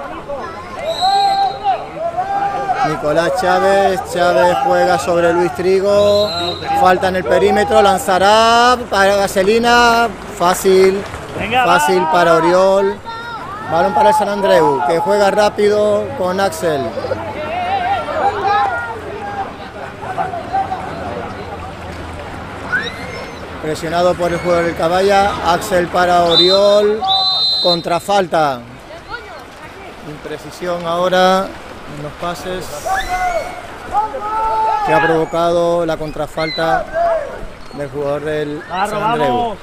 Nicolás Chávez. Chávez juega sobre Luis Trigo. Falta en el perímetro. Lanzará para Gaselina. Fácil. Fácil para Oriol. Balón para el San Andreu, que juega rápido con Axel. Presionado por el jugador del Caballa. Axel para Oriol. Contrafalta. Imprecisión ahora en los pases, que ha provocado la contrafalta del jugador del San Andreu.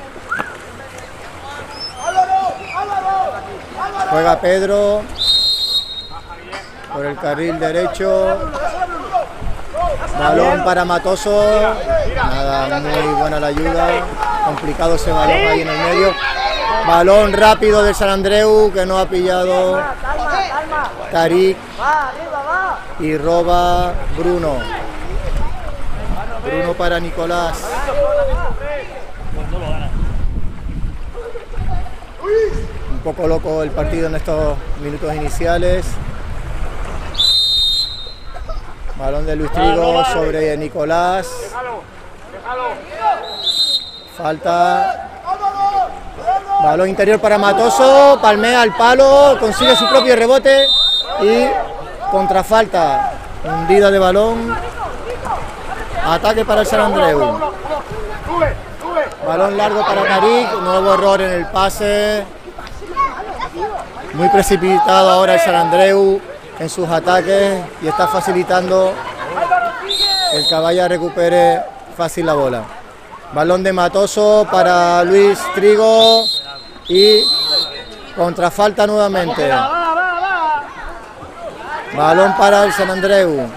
Juega Pedro por el carril derecho. Balón para Matoso. Nada, muy buena la ayuda. Complicado ese balón ahí en el medio. Balón rápido del San Andreu, que no ha pillado Tarik. Y roba Bruno. Bruno para Nicolás. Un poco loco el partido en estos minutos iniciales. Balón de Luis Trigo sobre Nicolás. Falta. Balón interior para Matoso. Palmea al palo. Consigue su propio rebote. Y contrafalta. Hundida de balón. Ataque para el San Andreu. Balón largo para Tarik. Nuevo error en el pase. Muy precipitado ahora el San Andreu en sus ataques y está facilitando que el Caballa recupere fácil la bola. Balón de Matoso para Luis Trigo y contrafalta nuevamente. Balón para el San Andreu.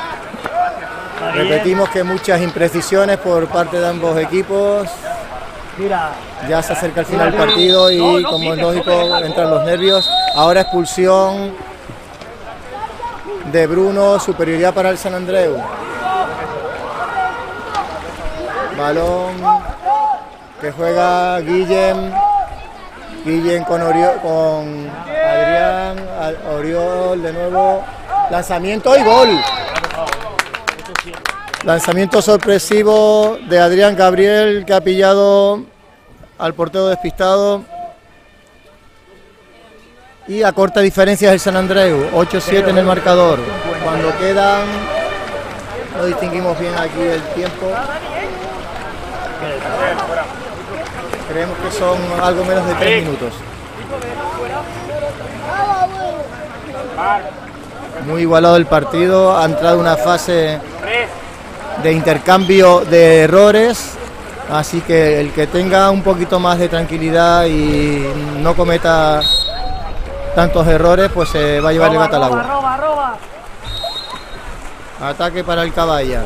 Repetimos que muchas imprecisiones por parte de ambos equipos. Mira. Ya se acerca el final del partido y, como es lógico, entran los nervios. Ahora expulsión de Bruno, superioridad para el Sant Andreu. Balón que juega Guillem con Adrián, Oriol de nuevo, lanzamiento y gol. Lanzamiento sorpresivo de Adrián Gabriel, que ha pillado al portero despistado. Y a corta diferencia es el Sant Andreu, 8-7 en el marcador. Cuando quedan, no distinguimos bien aquí el tiempo. Creemos que son algo menos de 3 minutos. Muy igualado el partido, ha entrado una fase de intercambio de errores, así que el que tenga un poquito más de tranquilidad y no cometa tantos errores, pues se va a llevar el gato al agua. Ataque para el Caballa.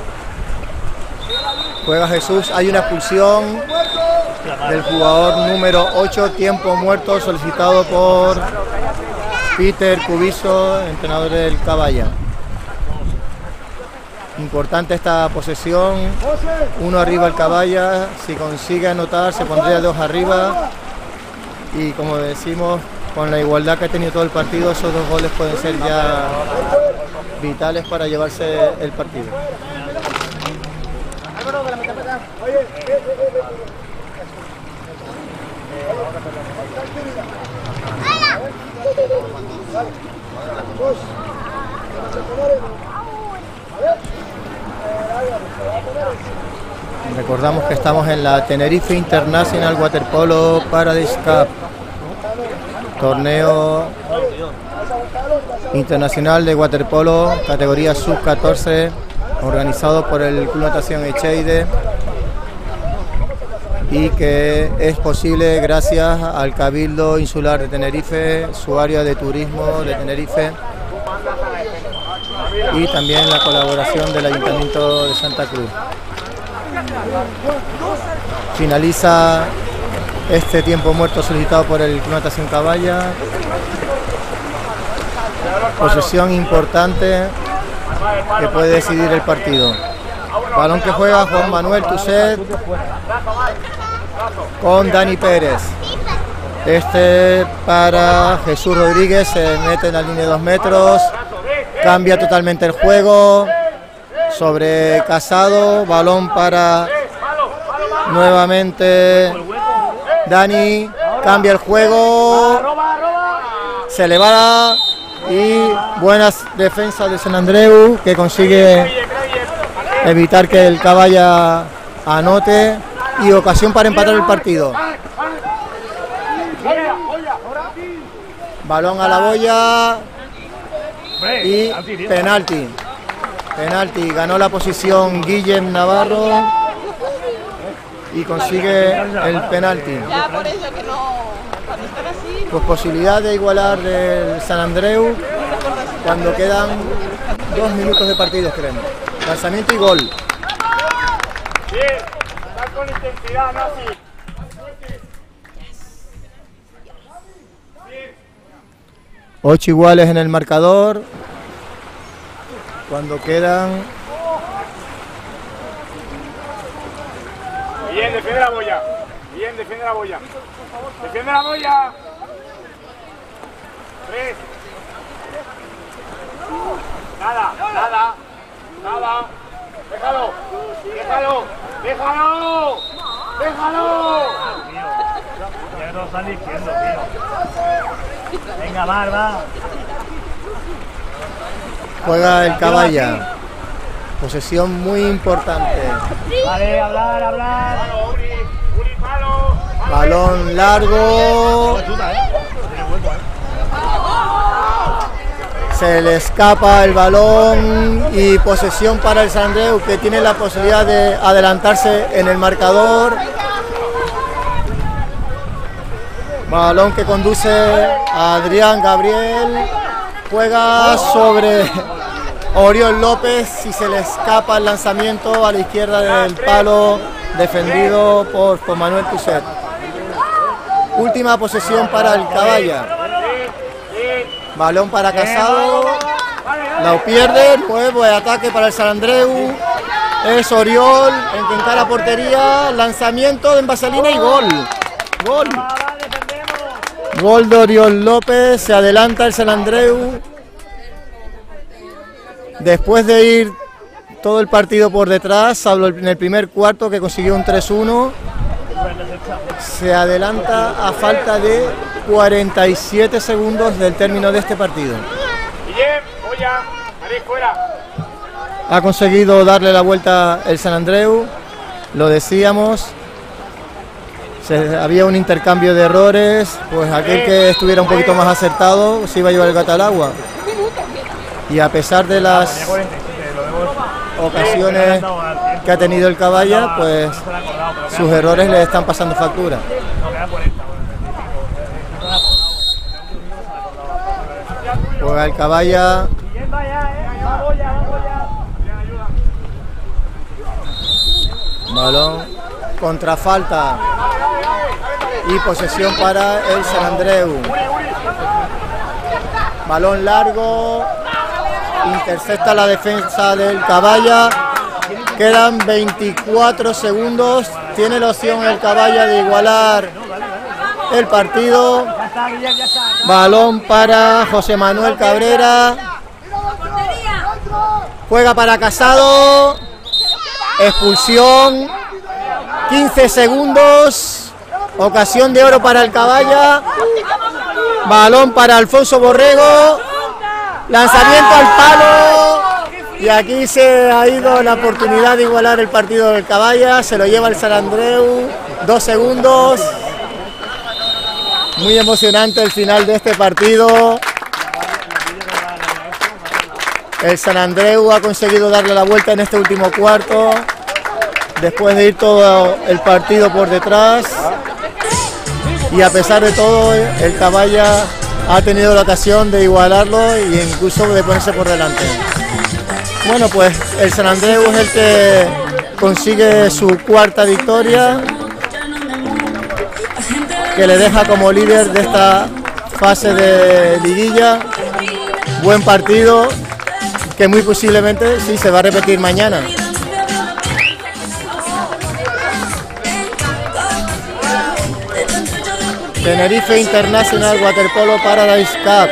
Juega Jesús, hay una expulsión del jugador número 8, tiempo muerto, solicitado por Peter Cubiso, entrenador del Caballa. Importante esta posesión, 1 arriba el Caballa, si consigue anotar se pondría 2 arriba y, como decimos, con la igualdad que ha tenido todo el partido, esos 2 goles pueden ser ya vitales para llevarse el partido. Recordamos que estamos en la Tenerife International Waterpolo Paradise Cup, torneo internacional de waterpolo categoría sub-14, organizado por el Club Natación Echeide, y que es posible gracias al Cabildo Insular de Tenerife, su área de turismo de Tenerife, y también la colaboración del Ayuntamiento de Santa Cruz. Finaliza este tiempo muerto solicitado por el Club Natación Caballa. Posesión importante que puede decidir el partido. Balón que juega Juan Manuel Tuset con Dani Pérez. Este para Jesús Rodríguez, se mete en la línea de 2 metros. Cambia totalmente el juego. Sobre Casado, balón para nuevamente Dani. Cambia el juego. Se le va. Y buenas defensas de Sant Andreu, que consigue evitar que el Caballa anote, y ocasión para empatar el partido. Balón a la boya y penalti. Penalti, ganó la posición Guillem Navarro y consigue el penalti. Pues posibilidad de igualar el Sant Andreu cuando quedan 2 minutos de partido, creemos. Lanzamiento y gol. Bien, está con intensidad, no así. 8 iguales en el marcador. Cuando quedan... Bien, defiende la boya. Bien, defiende la boya. Defiende la boya. 3. Nada, nada, nada. Déjalo, déjalo, déjalo, déjalo. Ya no están diciendo, tío. Venga, va. Juega el Caballa. Posesión muy importante. Vale, hablar. Balón largo. Se le escapa el balón y posesión para el Sant Andreu, que tiene la posibilidad de adelantarse en el marcador. Balón que conduce a Adrián Gabriel. Juega sobre Oriol López y se le escapa el lanzamiento a la izquierda del palo defendido por Manuel Tuset. Última posesión para el Caballa. Balón para Casado. Lo pierde. Nuevo ataque para el Sant Andreu. Es Oriol en que encara portería. Lanzamiento de Vaselina y gol. Gol. Gol de Oriol López. Se adelanta el Sant Andreu. Después de ir todo el partido por detrás, salvo en el primer cuarto que consiguió un 3-1. Se adelanta a falta de 47 segundos del término de este partido. Ha conseguido darle la vuelta el Sant Andreu, lo decíamos. Había un intercambio de errores, pues aquel que estuviera un poquito más acertado se iba a llevar el gato al agua. Y a pesar de las ocasiones que ha tenido el Caballa, pues sus errores le están pasando factura. Juega el Caballa. Balón contra falta y posesión para el Sant Andreu. Balón largo. Intercepta la defensa del Caballa. Quedan 24 segundos. Tiene la opción el Caballa de igualar el partido. Balón para José Manuel Cabrera. Juega para Casado. Expulsión. 15 segundos. Ocasión de oro para el Caballa. Balón para Alfonso Borrego. Lanzamiento al palo. Y aquí se ha ido la oportunidad de igualar el partido del Caballa. Se lo lleva el Sant Andreu. 2 segundos. Muy emocionante el final de este partido. El Sant Andreu ha conseguido darle la vuelta en este último cuarto. Después de ir todo el partido por detrás. Y a pesar de todo, el Caballa ha tenido la ocasión de igualarlo e incluso de ponerse por delante. Bueno, pues el Sant Andreu es el que consigue su cuarta victoria, que le deja como líder de esta fase de liguilla. Buen partido, que muy posiblemente sí se va a repetir mañana. Tenerife International Waterpolo Paradise Cup,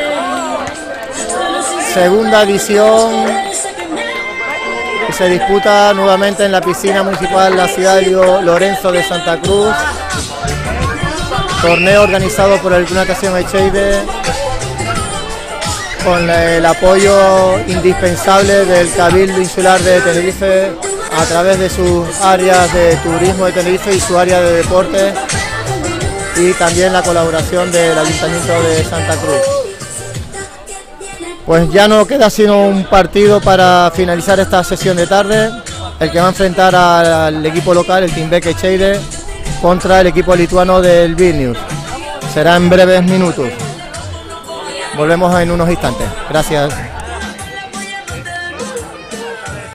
segunda edición, que se disputa nuevamente en la piscina municipal de la ciudad de Lorenzo de Santa Cruz. Torneo organizado por el Club Natación Echeide, con el apoyo indispensable del Cabildo Insular de Tenerife a través de sus áreas de turismo de Tenerife y su área de deporte, y también la colaboración del Ayuntamiento de Santa Cruz. Pues ya no queda sino un partido para finalizar esta sesión de tarde, el que va a enfrentar al equipo local, el Teambeck Echeide, contra el equipo lituano del Vilnius. Será en breves minutos. Volvemos en unos instantes. Gracias.